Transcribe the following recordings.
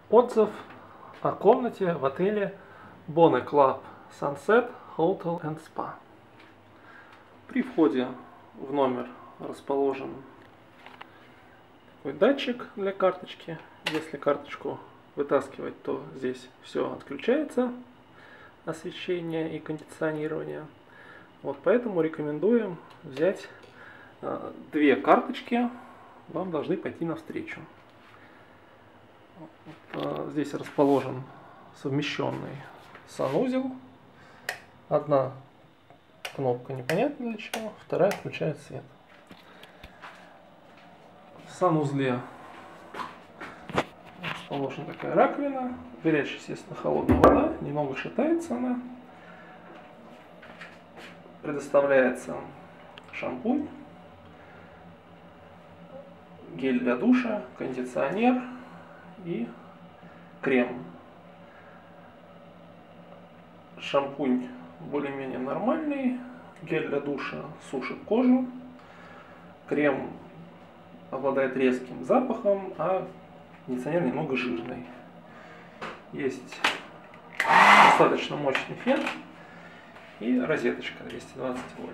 Отзыв о комнате в отеле Bonnet Club Sunset Hotel and Spa. При входе в номер расположен такой датчик для карточки. Если карточку вытаскивать, то здесь все отключается, освещение и кондиционирование. Вот поэтому рекомендуем взять две карточки, вам должны пойти навстречу. Здесь расположен совмещенный санузел. Одна кнопка непонятно для чего, вторая включает свет. В санузле расположена такая раковина, горячая, естественно, холодная вода, немного шатается она. Предоставляется шампунь, гель для душа, кондиционер и крем. Шампунь более-менее нормальный, гель для душа сушит кожу, крем обладает резким запахом, а кондиционер немного жирный. Есть достаточно мощный фен и розеточка 220 вольт.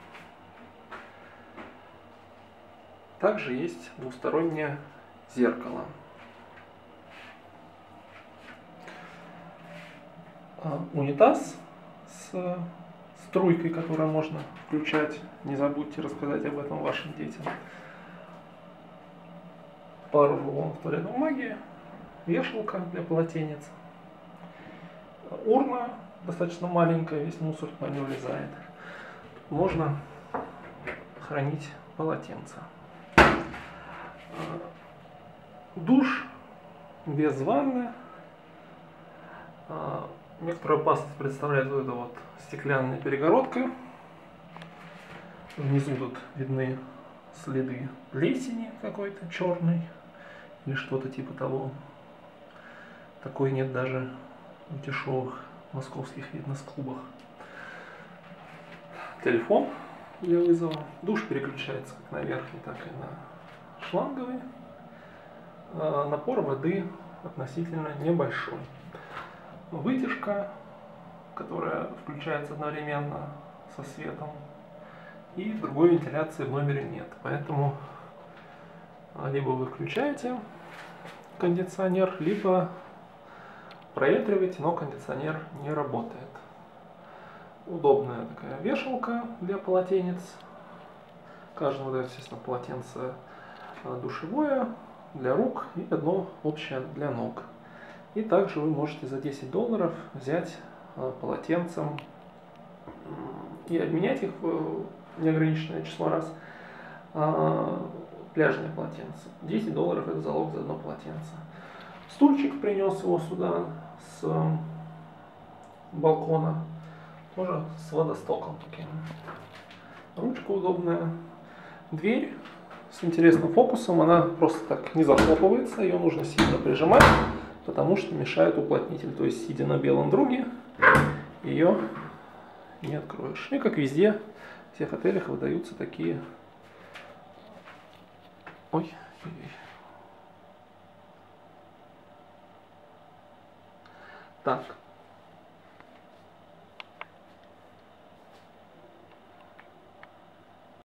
Также есть двустороннее зеркало. Унитаз с струйкой, которую можно включать. Не забудьте рассказать об этом вашим детям. Пару рулонов туалетной бумаги, вешалка для полотенец, урна достаточно маленькая, весь мусор туда не влезает. Можно хранить полотенца. Душ без ванны. Некоторую опасность представляет вот эта вот стеклянная перегородка. Внизу тут видны следы плесени какой-то черной или что-то типа того. Такой нет даже в дешевых московских фитнес-клубах. Телефон для вызова. Душ переключается как на верхний, так и на шланговый. Напор воды относительно небольшой. Вытяжка, которая включается одновременно со светом, и другой вентиляции в номере нет. Поэтому либо вы включаете кондиционер, либо проветриваете, но кондиционер не работает. Удобная такая вешалка для полотенец. Каждому дает, естественно, полотенце душевое для рук и одно общее для ног. И также вы можете за $10 взять полотенцем и обменять их в неограниченное число раз. Пляжные полотенца. $10 это залог за одно полотенце. Стульчик принес его сюда с балкона. Тоже с водостоком таким. Ручка удобная. Дверь с интересным фокусом. Она просто так не захлопывается. Ее нужно сильно прижимать, потому что мешает уплотнитель. То есть, сидя на белом друге, ее не откроешь. И как везде, в всех отелях выдаются такие... Ой. Так.